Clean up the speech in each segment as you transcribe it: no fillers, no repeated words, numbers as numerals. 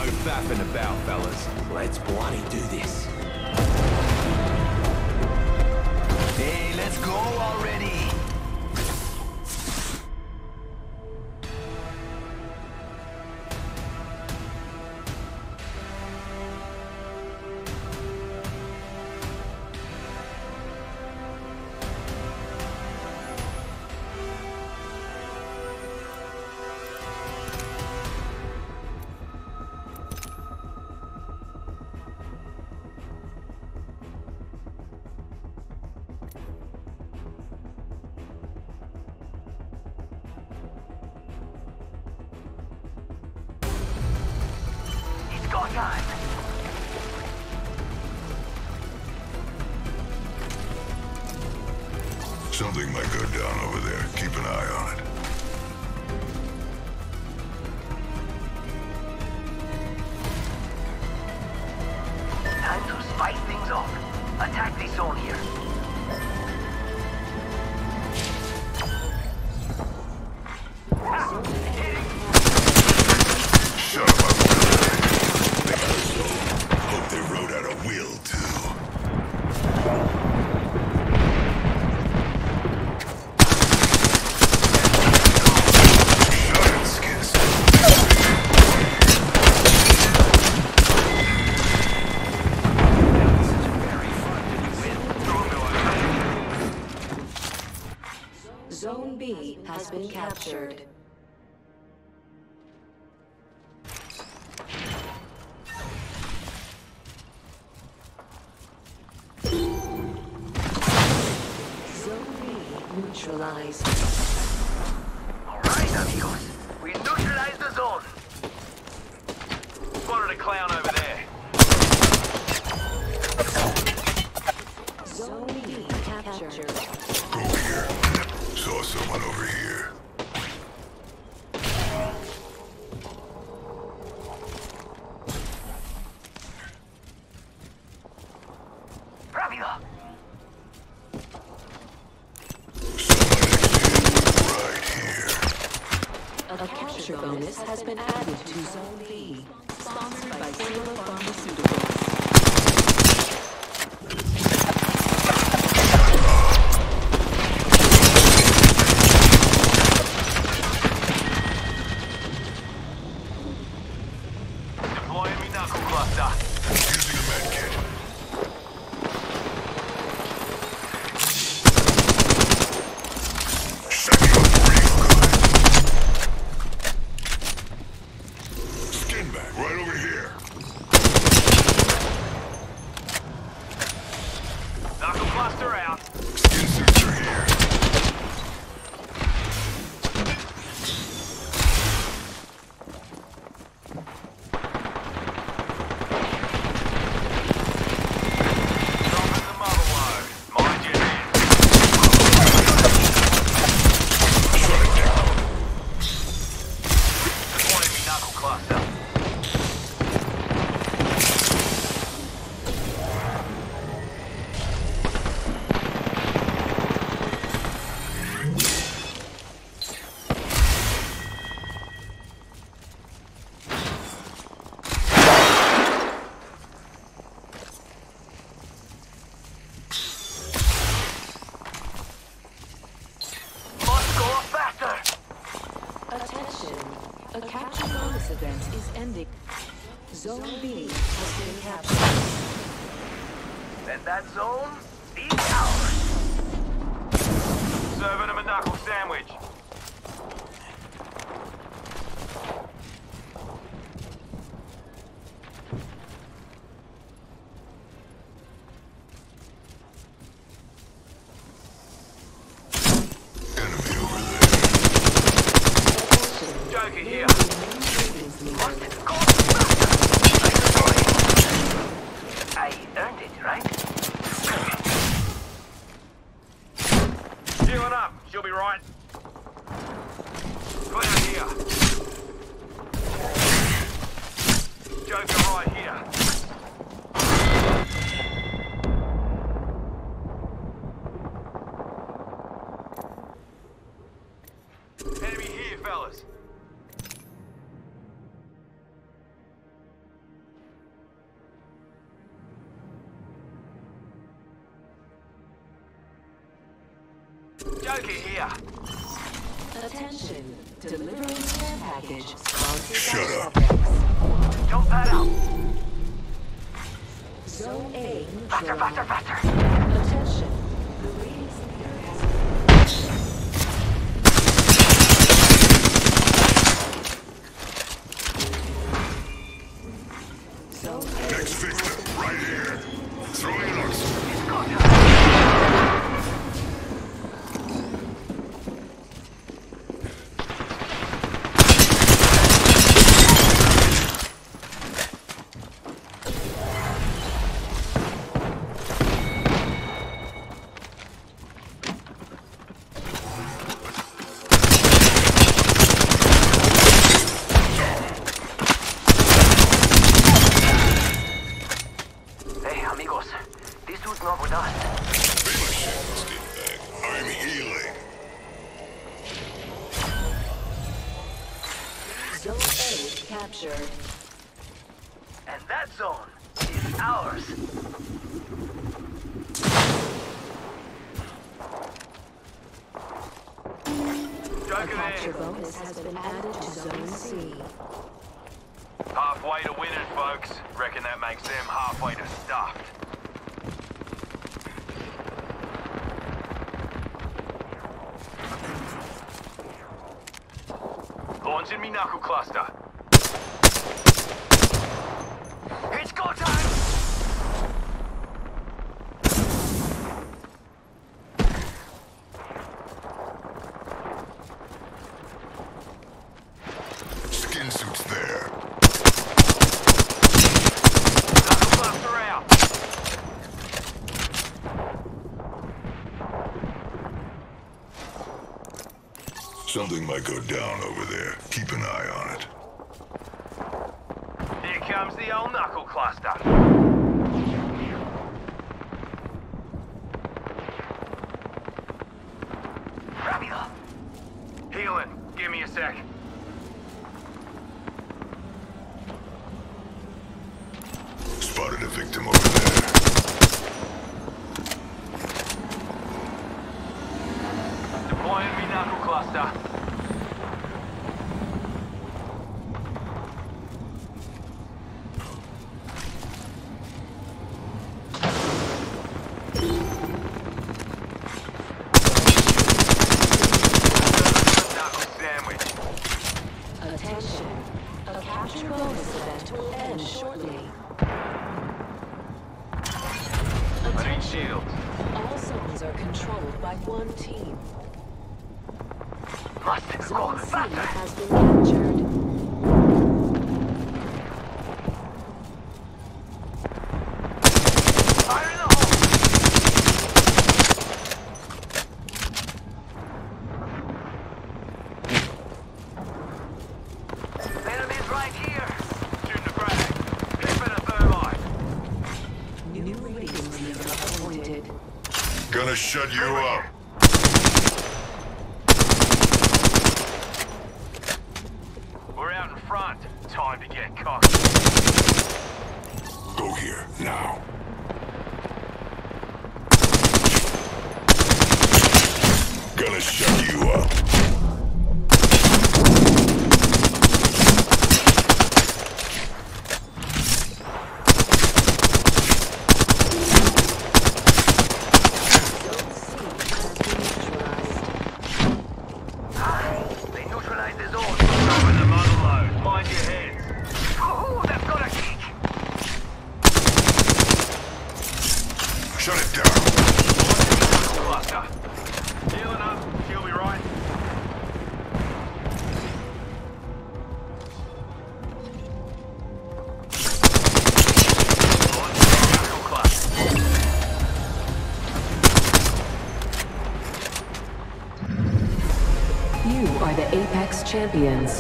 faffing about, fellas. Let's bloody do this. Hey, let's go already! Got time. Something might go down over there. Keep an eye on it. Time to spice things up. Attack this zone here. Shut up. Hope they rode out a will, too. Shut it, Skins. Zone B has been captured. Neutralized. Alright, amigos. We neutralized the zone. Spotted a clown over there. Zone B captured. Over here. Saw someone over here. Rápido. A capture bonus has been added to Zone B, sponsored by Silo Pharmaceuticals. Deploying me knuckle cluster. Using a med kit. Set you up real good. Skin back, right over here. Knuckle cluster out. Skin suits are here. Dropping the mother load. Mind your head. Deploying me knuckle cluster. Must go faster. Attention! A capture bonus event is ending. Zone B has been captured. Let that zone be ours. Serving him a knuckle sandwich. Enemy over there. Joker here. Must go faster. I earned it, right? Healing up. She'll be right. Jokey here. Attention. Delivering care package. Sponsored Shut by up. FedEx. Jump that out. Zone A Faster, faster, neutralized. faster. Attention. The radius leader has Zone A Next victim, right here. Throwing looks. It's go time. Hey, amigos. This dude's not with us. Finish it, skinbag. I'm healing. Zone A captured. And that zone is ours. A Joker capture there. bonus has been added to Zone C. Halfway to winning, folks. Reckon that makes them halfway to stuffed. Launching me knuckle cluster. It's go time. Skin suits there. Knuckle cluster out. Something might go down over there. Keep an eye on it. Here comes the old knuckle cluster. Rápido. Healing. Give me a sec. Spotted a victim over there. Deploying me knuckle cluster. Knuckle sandwich. Attention. A capture bonus event will end shortly. I need Attention. shields. All zones are controlled by one team. Must go Zone C faster. has been captured. Fire in the hole. Enemies right here. Shooting the frag. Pippin a thermite. New radius leader appointed. Gonna shut you up. We're out in front. Time to get cocked. Go here, now. Gonna shut you up. Zone C has been neutralized. They neutralized the zone. Over the mother load. Mind your heads. Ooh, that's gonna kick. Shut it down. Knuckle cluster. Healing up. She'll be right. Launching knuckle cluster. You are the Apex Champions.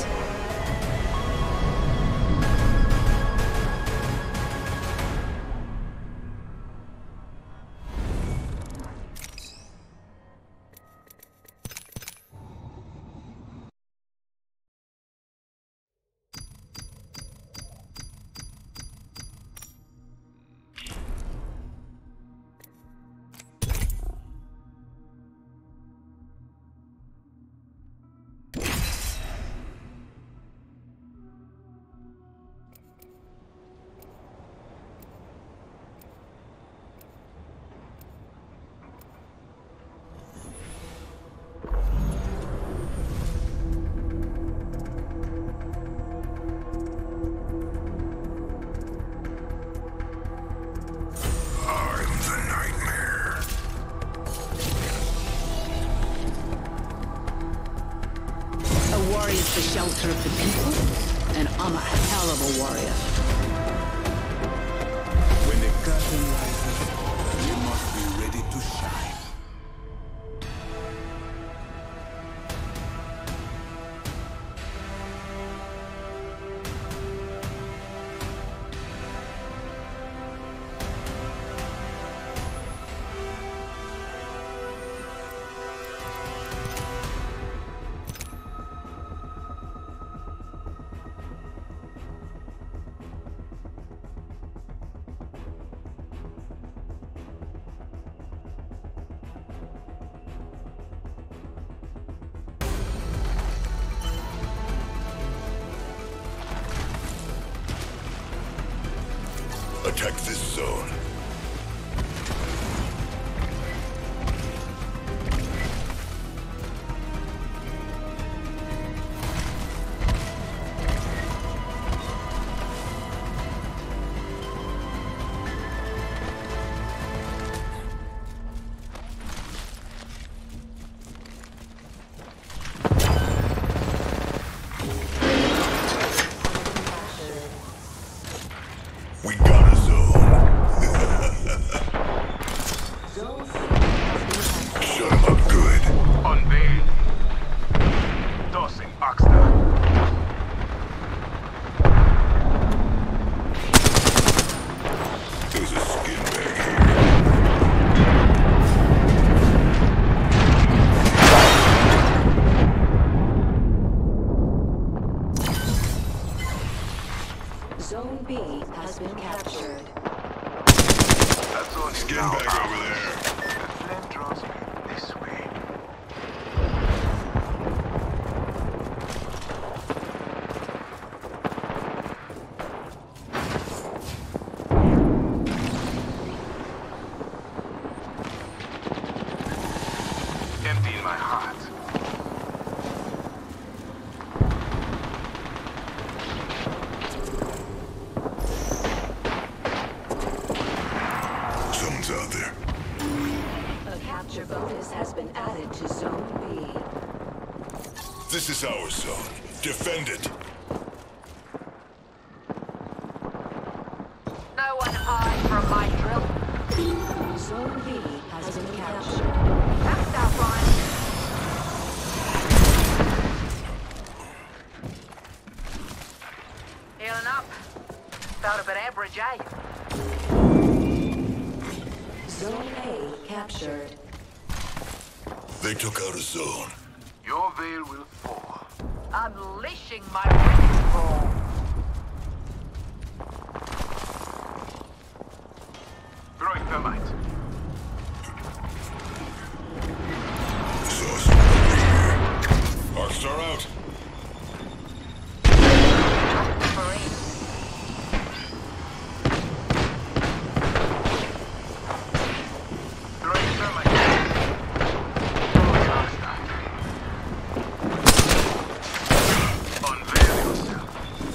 serve the people, and I'm a hell of a warrior. When the curtain rises, we must be ready to shine. Attack this zone. We got a zone. Shut him up good. Unveil. Tossing Oxnard. There's a skin bag here. Zone B has been captured. That's on Skin bag over there. The flame draws me this way. Emptying my heart. Someone's out there. A capture bonus has been added to Zone B. This is our zone. Defend it. No one hides from my drill. Zone B has been captured. That's our fine. Healing up. Felt a bit average, eh? Zone A captured. They took out a zone. Your veil will fall. Unleashing my wrecking ball. Throwing thermite. Sauce over here. Arcstar out. Marine. Throwing thermite. Throwing Oxnard. Unveil yourself.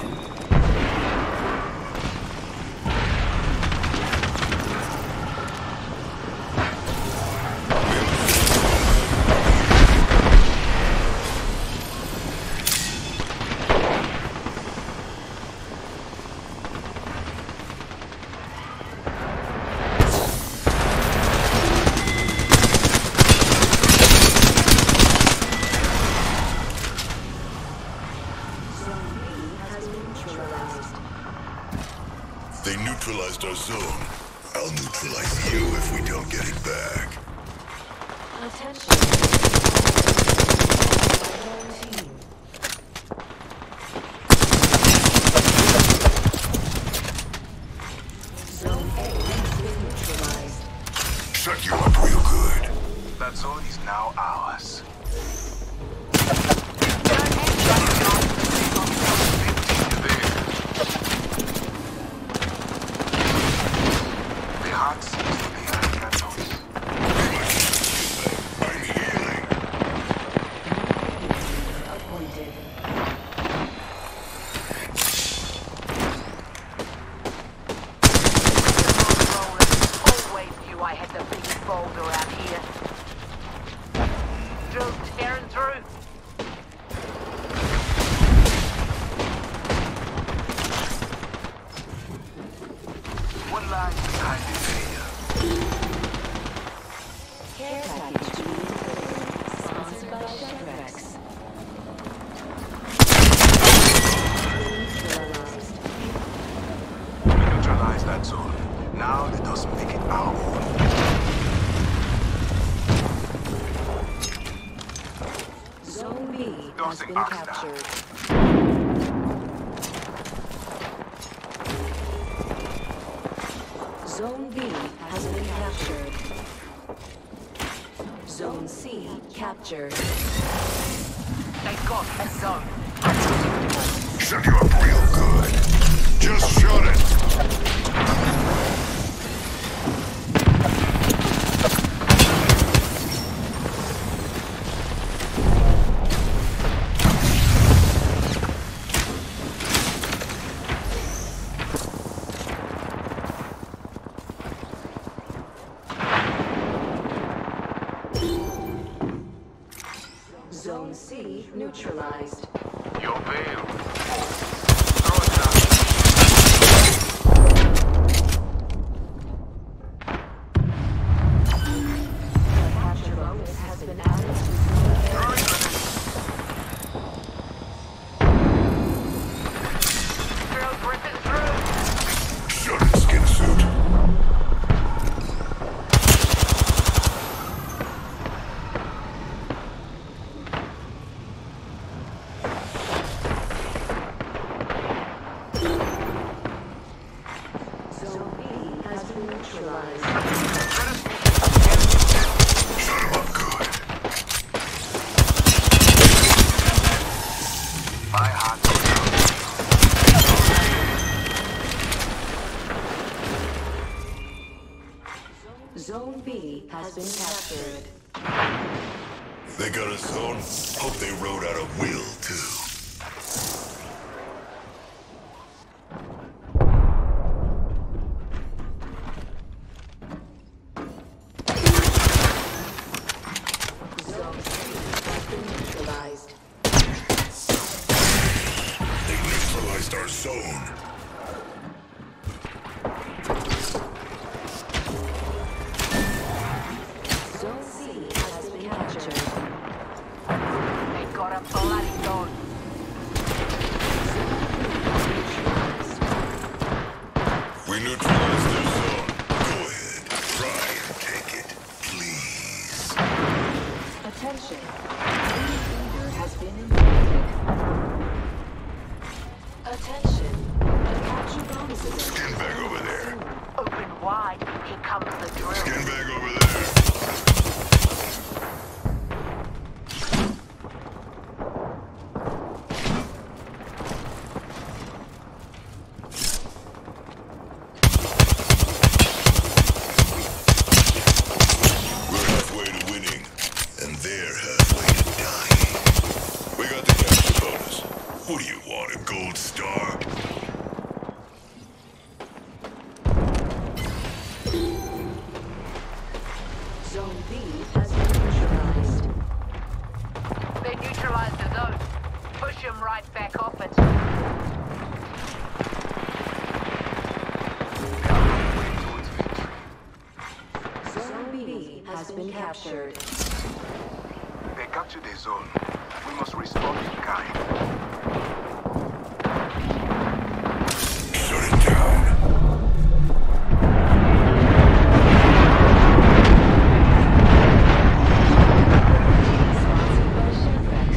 Zone B has been neutralized. They neutralized our zone. I'll neutralize you if we don't get it back. Attention. Team. Zone A has been neutralized. Shut you up real good. That zone is now ours. The heart seems to be on candles. I'm healing. Appointed. Always knew I had the biggest boulder out here. Drill neutralize the tiny area. Care package to be delivered. Sponsored by Chevrex. Neutralized. We neutralize that zone. Now let us make it our own. Zone B has Dosing been Oxnard. captured. Zone B has been captured. Zone C captured. They got a zone. Shut you up real good. Just shut it. Zone C neutralized. Your veil. Throw it down. A capture bonus has been added to Zone A. Throwing grenade. Drill ripping through. Shut it, skin suit. Zone B has been neutralized. Shut him up good. My heart Zone B has been captured. They got a zone. Hope they rode out a will, too. Zone C has been neutralized. They neutralized our zone. Zone C has been captured. They got a bloody zone. We neutralized their zone. Go ahead. Try and take it. Please. Attention. New leader has been infected. Attention. A capture bonus is Skin bag over there. Open wide. Here comes the drill. Skin bag over there. We're halfway to winning, and they're halfway to dying. We got the capture bonus. What do you want, a gold star? Zone B has been neutralized. They neutralized the zone. Push him right back off it. Zone B has been captured. They captured the zone. We must respond in kind. Shut it down. Sponsored by Chevrex.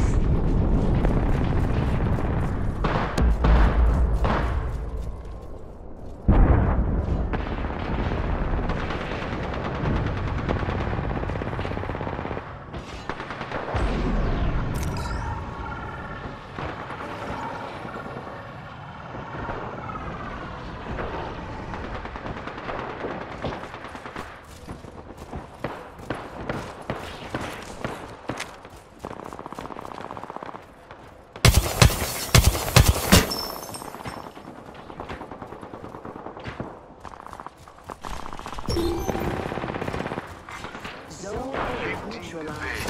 Zone A neutralized.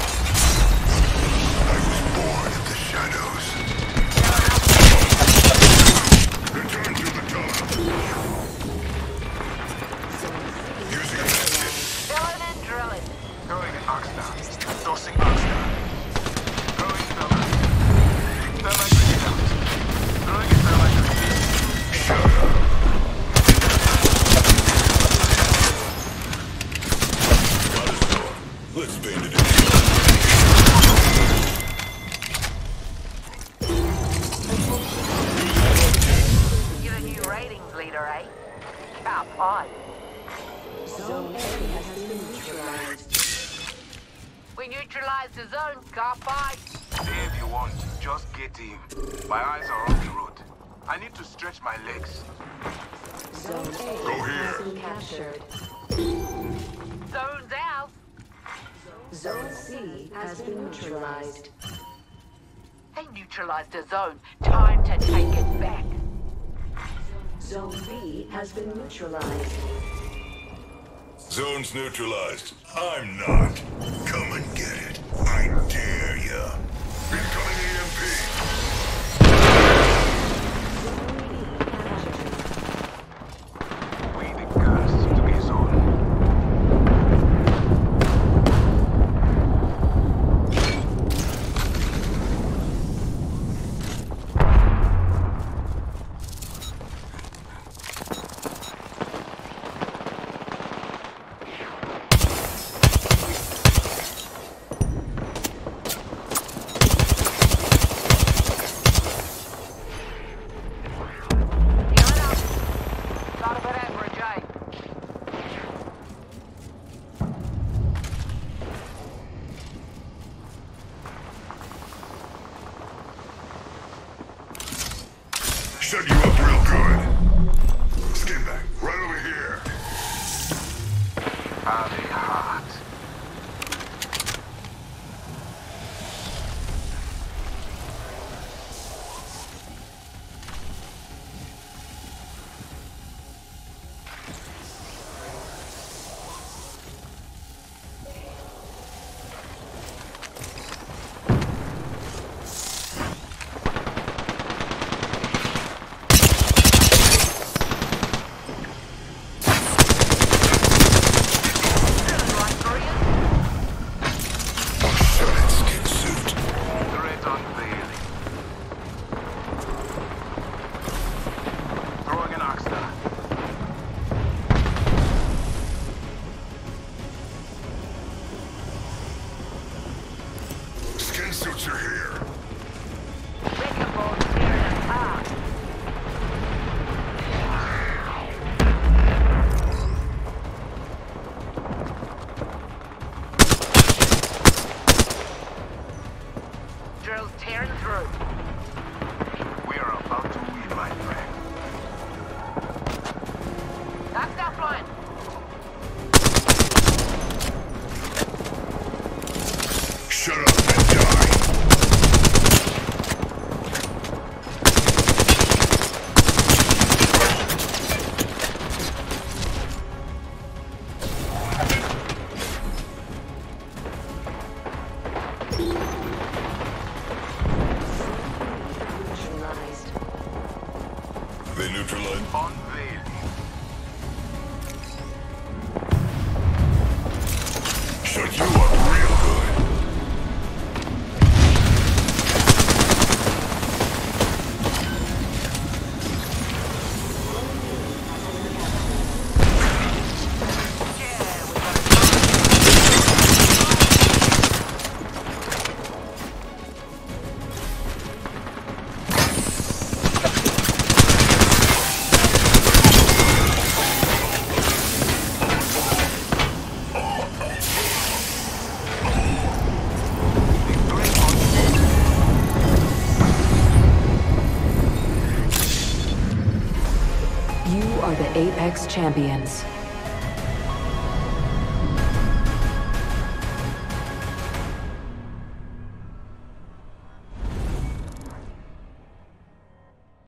I was born in the shadows. Return to the top. Greetings, leader, eh? Car pod. Zone A has been neutralized. We neutralized the zone, car pod. Stay if you want. Just get in. My eyes are on the road. I need to stretch my legs. Zone A Go here. has been captured. Zone's out. Zone C has been neutralized. They neutralized the zone. Time to take it back. Zone B has been neutralized. Zone's neutralized. I'm not. Come and get it. I dare ya. Incoming EMP. Zone B captured. We the gas to be zone. Not a bit average, eh? Shut you up real good. Skin back. Right over here. Are they hot? Feeling right for you? Shut it, skin suit. Threat unveiling. Throwing an Oxstar. Skin suits are here. Wrecking balls tearing us apart. Drills tearing through. We are about to win, my friend. That's that flying. Shut up and die. Neutralized. They neutralized. Unveiling. Shut you up real good. You are the Apex Champions.